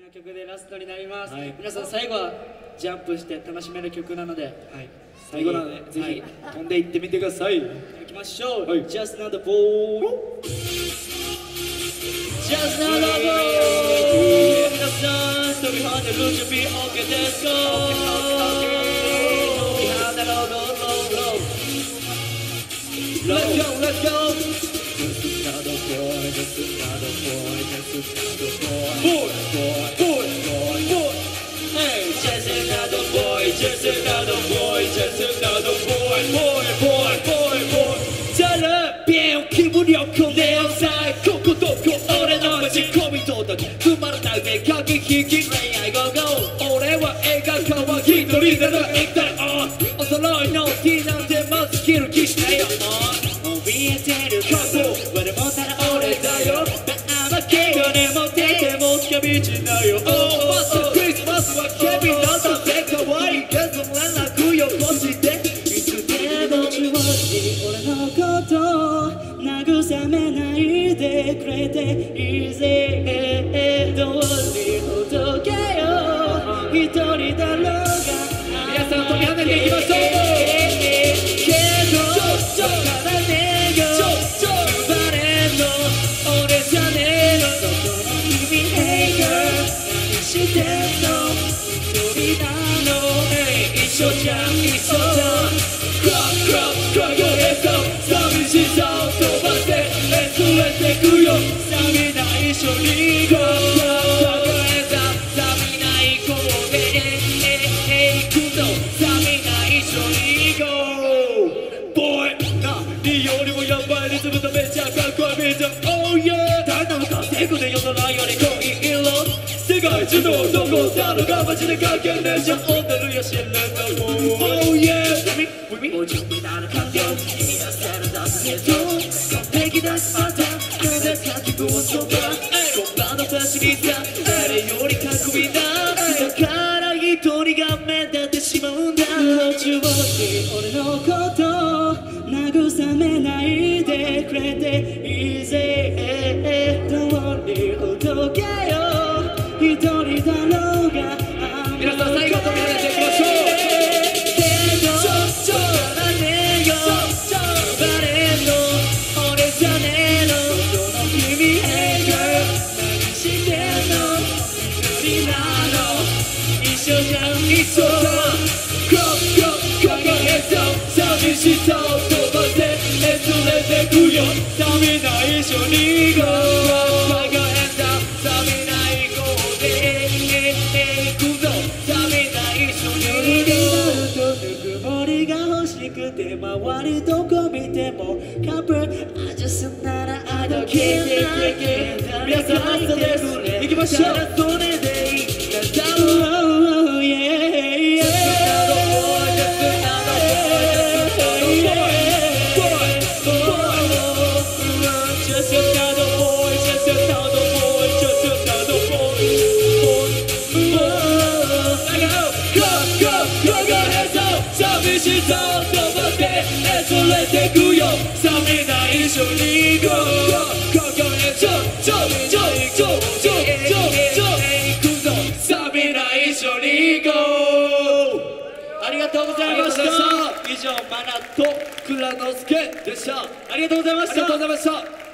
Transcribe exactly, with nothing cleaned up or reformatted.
の曲でラストになります、 はい、 皆さん最後はジャンプして楽しめる曲なので、はい、 最後なのでぜひ飛んでいってみてください。 行きましょう、 はい、 Just Another Boy Just Another Boy 皆さん飛び跳ねる準備 OK ですか？ Let's go, let's go. Just another boy, just another boy, just another boy. Boy, boy, boy, boy. Hey, just another boy, just another boy, just another boy, boy, boy, boy, boy. ざらbienを気分よくねえさいここどこ俺の街込み届き踏まれないで駆け引き恋愛ゴーゴー俺は映画館は一人での行きたいお揃いの T なんてまず着る気しないよ怯えてる過去我でもただ俺だよ甘けがね持っててもつかみちなよ Oh マスクリスマスはケビンなんだって可愛いけど連絡よこしていつでも自分に俺のこと慰めないでくれていいぜどうにほどけよ一人だろうが皆さん飛び跳ねていきましょう一緒じゃん一緒じゃんクラックラックラックヘッド寂しさを飛ばして連れてくよさあみんな一緒に行こう抱えたさあみんな行こうで行くぞさあみんな一緒に行こうボーイ何よりもやばいリズムとめちゃかっこいいビジョン Oh yeah 誰なのかセクで夜空より濃い色世界中のどこだろうが街でかけねじゃ踊るよ知らない Oh yeah もう準備なら完了君がせるだけど完璧だしまた風かき込むそば本場のファシリタ誰よりかっこいいなだから一人が目立ってしまうんだ中央に俺のこと慰めないでくれていいぜどうにほどけよ一人だろうが皆さん最後飛び跳ねていきましょう一緒じゃん一緒じゃんクラックラックラックヘッド寂しさを飛ばして連れてくよさあみんな一緒に行こうクラックラックヘッドさあみんな行こうで行くぞさあみんな一緒に行こうぬくもりが欲しくて周りどこ見てもカップル味すんならあどけない皆さんラストです行きましょうそれでいいんだろう寂しさを飛ばして連れてくよさあみんな一緒に行こうここへちょちょちょちょちょちょちょ行くぞさあみんな一緒に行こうありがとうございました以上マナと蔵之介でしたありがとうございましたありがとうございました